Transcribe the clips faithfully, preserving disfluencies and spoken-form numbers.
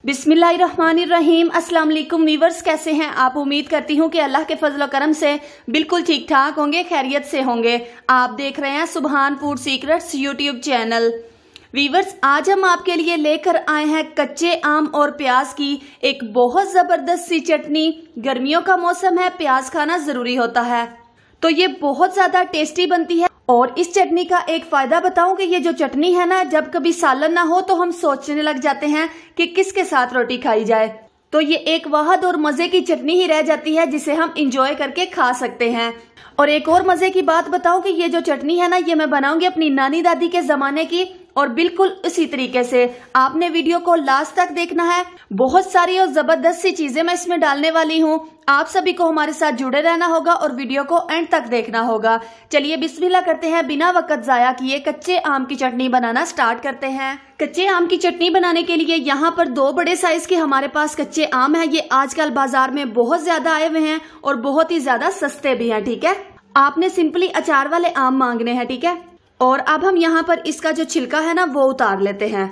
बिस्मिल्लाहिर्रहमानिर्रहीम। अस्सलाम वालेकुम वीवर्स, कैसे हैं आप? उम्मीद करती हूँ कि अल्लाह के फजल करम से बिल्कुल ठीक ठाक होंगे, खैरियत से होंगे। आप देख रहे हैं Subhan food secrets YouTube channel. Viewers, आज हम आपके लिए लेकर आए हैं कच्चे आम और प्याज की एक बहुत जबरदस्त सी चटनी। गर्मियों का मौसम है, प्याज खाना जरूरी होता है, तो ये बहुत ज्यादा टेस्टी बनती है। और इस चटनी का एक फायदा बताऊं कि ये जो चटनी है ना, जब कभी सालन ना हो तो हम सोचने लग जाते हैं कि किसके साथ रोटी खाई जाए, तो ये एक वाहद और मजे की चटनी ही रह जाती है जिसे हम इंजॉय करके खा सकते हैं। और एक और मजे की बात बताऊं कि ये जो चटनी है ना, ये मैं बनाऊंगी अपनी नानी दादी के जमाने की, और बिल्कुल उसी तरीके से। आपने वीडियो को लास्ट तक देखना है, बहुत सारी और जबरदस्त सी चीजें मैं इसमें डालने वाली हूँ। आप सभी को हमारे साथ जुड़े रहना होगा और वीडियो को एंड तक देखना होगा। चलिए बिस्मिल्लाह करते हैं, बिना वक्त जाया किए कच्चे आम की चटनी बनाना स्टार्ट करते हैं। कच्चे आम की चटनी बनाने के लिए यहाँ पर दो बड़े साइज के हमारे पास कच्चे आम है। ये आजकल बाजार में बहुत ज्यादा आए हुए हैं और बहुत ही ज्यादा सस्ते भी हैं। ठीक है, आपने सिंपली अचार वाले आम मांगने हैं। ठीक है, और अब हम यहाँ पर इसका जो छिलका है ना, वो उतार लेते हैं।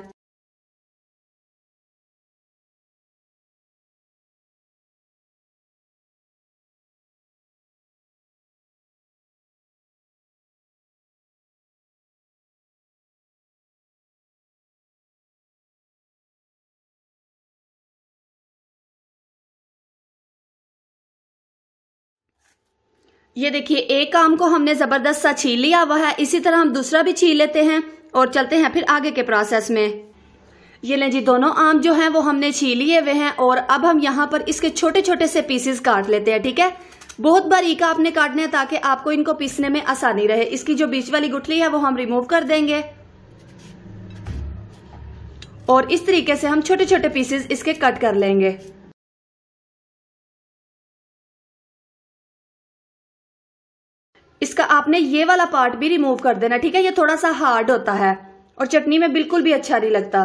ये देखिए, एक आम को हमने जबरदस्त सा छील लिया हुआ है। इसी तरह हम दूसरा भी छील लेते हैं और चलते हैं फिर आगे के प्रोसेस में। ये लें जी, दोनों आम जो हैं वो हमने छील लिए हुए हैं और अब हम यहाँ पर इसके छोटे छोटे से पीसेस काट लेते हैं। ठीक है, बहुत बारीक आपने काटने हैं ताकि आपको इनको पीसने में आसानी रहे। इसकी जो बीच वाली गुठली है वो हम रिमूव कर देंगे और इस तरीके से हम छोटे छोटे पीसेस इसके कट कर लेंगे। इसका आपने ये वाला पार्ट भी रिमूव कर देना। ठीक है, ये थोड़ा सा हार्ड होता है और चटनी में बिल्कुल भी अच्छा नहीं लगता।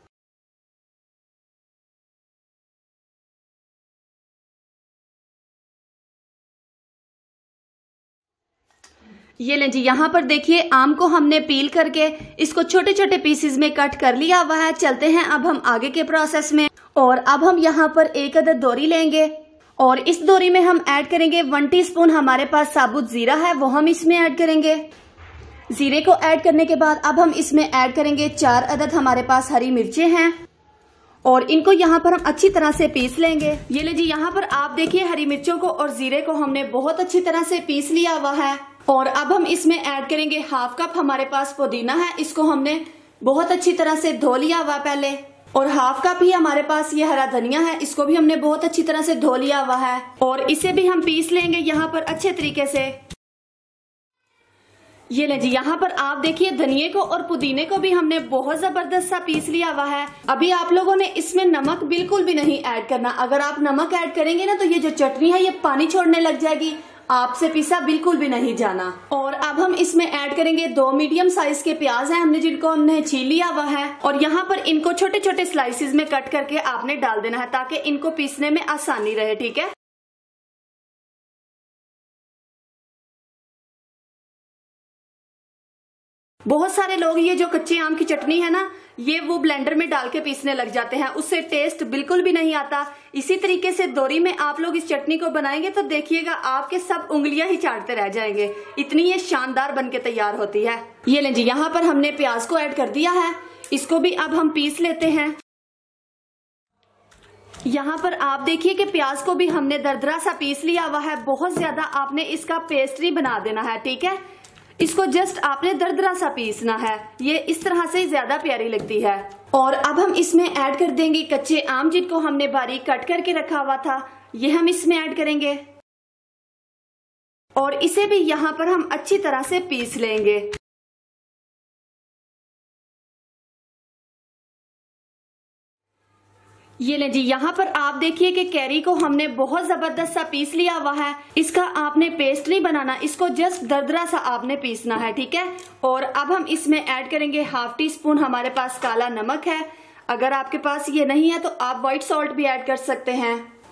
ये लें जी, यहाँ पर देखिए आम को हमने पील करके इसको छोटे छोटे पीसेस में कट कर लिया हुआ है। चलते हैं अब हम आगे के प्रोसेस में। और अब हम यहाँ पर एक अदद दोरी लेंगे और इस दोरी में हम ऐड करेंगे वन टीस्पून हमारे पास साबुत जीरा है, वो हम इसमें ऐड करेंगे। जीरे को ऐड करने के बाद अब हम इसमें ऐड करेंगे चार अदद हमारे पास हरी मिर्चें हैं और इनको यहाँ पर हम अच्छी तरह से पीस लेंगे। ये ले जी, यहाँ पर आप देखिए हरी मिर्चों को और जीरे को हमने बहुत अच्छी तरह से पीस लिया हुआ है। और अब हम इसमें ऐड करेंगे हाफ कप हमारे पास पुदीना है, इसको हमने बहुत अच्छी तरह से धो लिया हुआ पहले। और हाफ कप ही हमारे पास ये हरा धनिया है, इसको भी हमने बहुत अच्छी तरह से धो लिया हुआ है और इसे भी हम पीस लेंगे यहाँ पर अच्छे तरीके से। ये ले जी, यहाँ पर आप देखिए धनिये को और पुदीने को भी हमने बहुत जबरदस्त सा पीस लिया हुआ है। अभी आप लोगों ने इसमें नमक बिल्कुल भी नहीं ऐड करना। अगर आप नमक ऐड करेंगे ना तो ये जो चटनी है ये पानी छोड़ने लग जाएगी, आपसे पीसा बिल्कुल भी नहीं जाना। और अब हम इसमें ऐड करेंगे दो मीडियम साइज के प्याज हैं हमने, जिनको हमने छील लिया हुआ है और यहाँ पर इनको छोटे छोटे स्लाइसेस में कट करके आपने डाल देना है ताकि इनको पीसने में आसानी रहे। ठीक है, बहुत सारे लोग ये जो कच्चे आम की चटनी है ना, ये वो ब्लेंडर में डाल के पीसने लग जाते हैं, उससे टेस्ट बिल्कुल भी नहीं आता। इसी तरीके से दोरी में आप लोग इस चटनी को बनाएंगे तो देखिएगा आपके सब उंगलियां ही चाटते रह जाएंगे, इतनी ये शानदार बनके तैयार होती है। ये लें जी, यहाँ पर हमने प्याज को ऐड कर दिया है, इसको भी अब हम पीस लेते हैं। यहाँ पर आप देखिए कि प्याज को भी हमने दरदरा सा पीस लिया हुआ है, बहुत ज्यादा आपने इसका पेस्ट नहीं बना देना है। ठीक है, इसको जस्ट आपने दरदरा सा पीसना है, ये इस तरह से ज्यादा प्यारी लगती है। और अब हम इसमें ऐड कर देंगे कच्चे आम, जिनको हमने बारीक कट करके रखा हुआ था, ये हम इसमें ऐड करेंगे और इसे भी यहाँ पर हम अच्छी तरह से पीस लेंगे। ये लें जी, यहाँ पर आप देखिए कि कैरी को हमने बहुत जबरदस्त सा पीस लिया हुआ है। इसका आपने पेस्ट नहीं बनाना, इसको जस्ट दरदरा सा आपने पीसना है। ठीक है, और अब हम इसमें ऐड करेंगे हाफ टी स्पून हमारे पास काला नमक है। अगर आपके पास ये नहीं है तो आप व्हाइट सॉल्ट भी ऐड कर सकते हैं।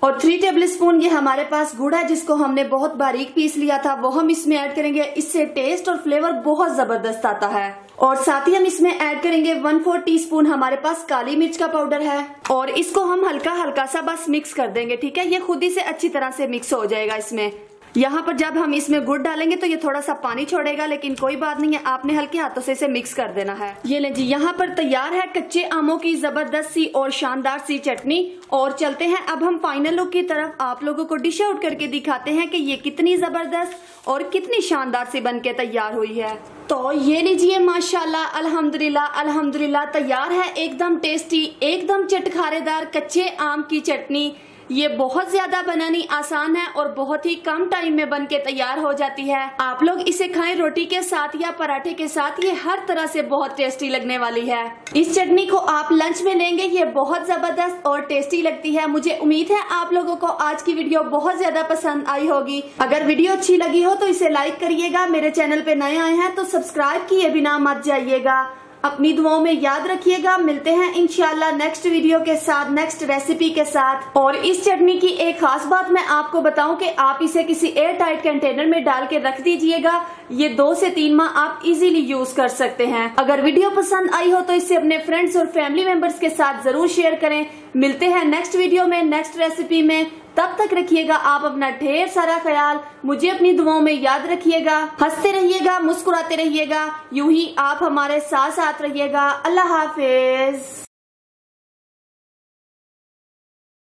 और थ्री टेबल स्पून ये हमारे पास गुड़ है जिसको हमने बहुत बारीक पीस लिया था, वो हम इसमें ऐड करेंगे। इससे टेस्ट और फ्लेवर बहुत जबरदस्त आता है। और साथ ही हम इसमें ऐड करेंगे वन फोर टी स्पून हमारे पास काली मिर्च का पाउडर है और इसको हम हल्का हल्का सा बस मिक्स कर देंगे, ठीक है। ये खुद ही से अच्छी तरह से मिक्स हो जाएगा। इसमें यहाँ पर जब हम इसमें गुड़ डालेंगे तो ये थोड़ा सा पानी छोड़ेगा, लेकिन कोई बात नहीं है, आपने हल्के हाथों से इसे मिक्स कर देना है। ये ले जी, यहाँ पर तैयार है कच्चे आमों की जबरदस्त सी और शानदार सी चटनी। और चलते हैं अब हम फाइनल लुक की तरफ, आप लोगों को डिश आउट करके दिखाते हैं कि ये कितनी जबरदस्त और कितनी शानदार सी बनके तैयार हुई है। तो ये लीजिए, माशाल्लाह, अल्हम्दुलिल्लाह अल्हम्दुलिल्लाह तैयार है एकदम टेस्टी, एकदम चटखारेदार कच्चे आम की चटनी। ये बहुत ज्यादा बनानी आसान है और बहुत ही कम टाइम में बनके तैयार हो जाती है। आप लोग इसे खाएं रोटी के साथ या पराठे के साथ, ये हर तरह से बहुत टेस्टी लगने वाली है। इस चटनी को आप लंच में लेंगे, ये बहुत जबरदस्त और टेस्टी लगती है। मुझे उम्मीद है आप लोगों को आज की वीडियो बहुत ज्यादा पसंद आई होगी। अगर वीडियो अच्छी लगी हो तो इसे लाइक करिएगा, मेरे चैनल पे नए आए हैं तो सब्सक्राइब किए बिना मत जाइएगा। अपनी दुआओं में याद रखिएगा। मिलते हैं इंशाल्लाह नेक्स्ट वीडियो के साथ, नेक्स्ट रेसिपी के साथ। और इस चटनी की एक खास बात मैं आपको बताऊं कि आप इसे किसी एयर टाइट कंटेनर में डाल के रख दीजिएगा, ये दो से तीन माह आप इजीली यूज कर सकते हैं। अगर वीडियो पसंद आई हो तो इसे अपने फ्रेंड्स और फैमिली मेंबर्स के साथ जरूर शेयर करें। मिलते हैं नेक्स्ट वीडियो में, नेक्स्ट रेसिपी में। तब तक रखिएगा आप अपना ढेर सारा ख्याल, मुझे अपनी दुआओं में याद रखिएगा। हंसते रहिएगा, मुस्कुराते रहिएगा, यूं ही आप हमारे साथ साथ रहिएगा। अल्लाह हाफिज।